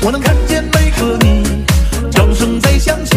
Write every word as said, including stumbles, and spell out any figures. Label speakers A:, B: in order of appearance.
A: 我能看见每个你，掌声在响起。